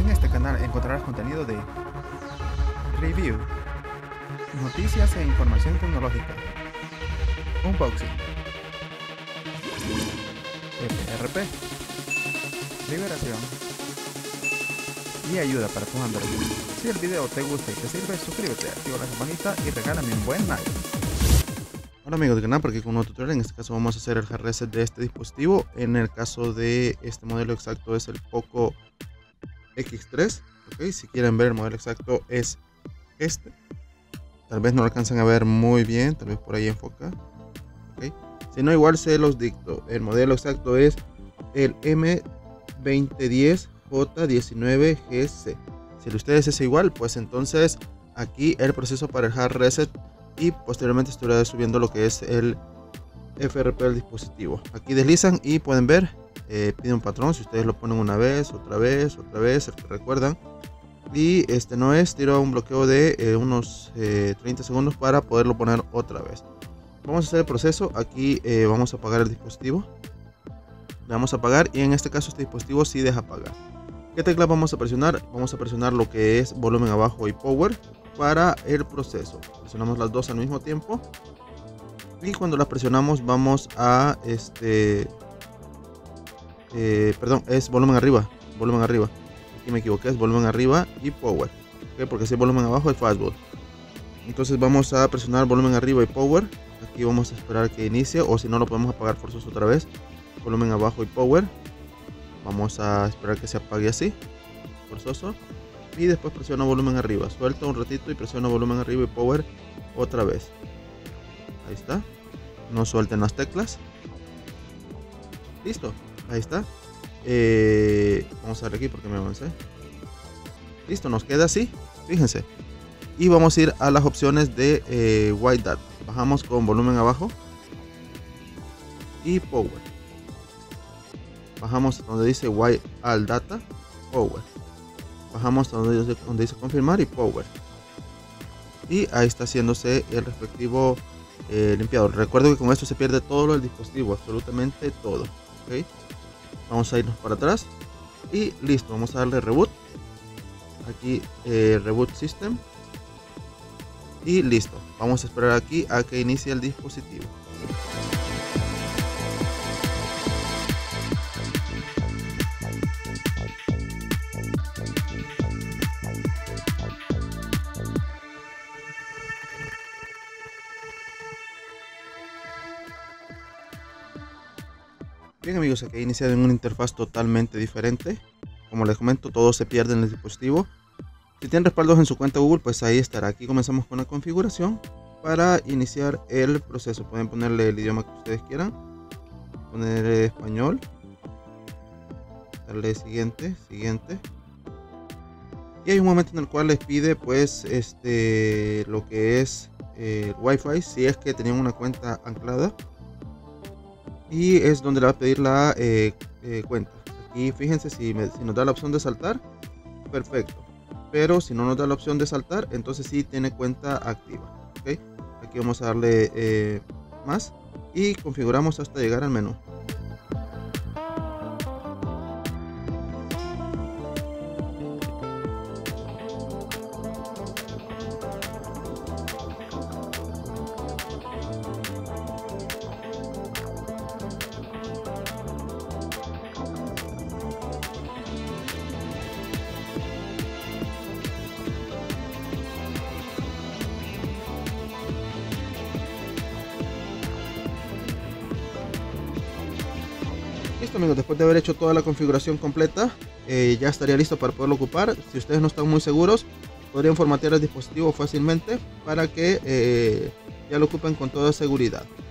En este canal encontrarás contenido de review, noticias e información tecnológica, unboxing, FRP, liberación y ayuda para tu Android. Si el video te gusta y te sirve, suscríbete, activa la campanita y regálame un buen like. Hola amigos del canal, por aquí con un nuevo tutorial. En este caso vamos a hacer el hard reset de este dispositivo. En el caso de este modelo exacto es el Poco X3. Okay, si quieren ver el modelo exacto es este. Tal vez no lo alcancen a ver muy bien, tal vez por ahí enfoca. Okay. Si no, igual se los dicto. El modelo exacto es el M2010J19GC. Si el de ustedes es igual, pues entonces aquí el proceso para el hard reset y posteriormente estaré subiendo lo que es el FRP del dispositivo. Aquí deslizan y pueden ver, pide un patrón. Si ustedes lo ponen una vez, otra vez, el que recuerdan. Y este no es, tiro un bloqueo de unos 30 segundos para poderlo poner otra vez. Vamos a hacer el proceso. Aquí vamos a apagar el dispositivo. Le vamos a apagar y en este caso este dispositivo sí deja apagar. ¿Qué tecla vamos a presionar? Vamos a presionar lo que es volumen abajo y power para el proceso. Presionamos las dos al mismo tiempo. Y cuando las presionamos vamos a perdón, es volumen arriba. Aquí me equivoqué, es volumen arriba y power. ¿Okay? Porque si es volumen abajo es fastball. Entonces vamos a presionar volumen arriba y power. Aquí vamos a esperar que inicie, o si no lo podemos apagar forzoso otra vez. Volumen abajo y power. Vamos a esperar que se apague así, forzoso. Y después presiono volumen arriba. Suelto un ratito y presiono volumen arriba y power otra vez. Ahí está. No suelten las teclas. Listo. Ahí está. Vamos a ver aquí porque me avancé. Listo, nos queda así. Fíjense. Y vamos a ir a las opciones de White Data. Bajamos con volumen abajo y power. Bajamos donde dice White All Data, power. Bajamos donde dice confirmar y power. Y ahí está haciéndose el respectivo limpiador. Recuerdo que con esto se pierde todo lo del dispositivo, absolutamente todo. ¿Okay? Vamos a irnos para atrás y listo. Vamos a darle reboot. Aquí reboot system. Y listo. Vamos a esperar aquí a que inicie el dispositivo. Bien amigos, aquí he iniciado en una interfaz totalmente diferente. Como les comento, todo se pierde en el dispositivo. Si tienen respaldos en su cuenta Google, pues ahí estará. Aquí comenzamos con la configuración. Para iniciar el proceso pueden ponerle el idioma que ustedes quieran. Poner español. Darle siguiente. Y hay un momento en el cual les pide pues lo que es el Wi-Fi, si es que tenían una cuenta anclada. Y es donde le va a pedir la cuenta. Aquí fíjense, si nos da la opción de saltar, perfecto. Pero si no nos da la opción de saltar, entonces sí tiene cuenta activa. ¿Okay? Aquí vamos a darle más y configuramos hasta llegar al menú. Listo amigos, después de haber hecho toda la configuración completa, ya estaría listo para poderlo ocupar. Si ustedes no están muy seguros, podrían formatear el dispositivo fácilmente para que ya lo ocupen con toda seguridad.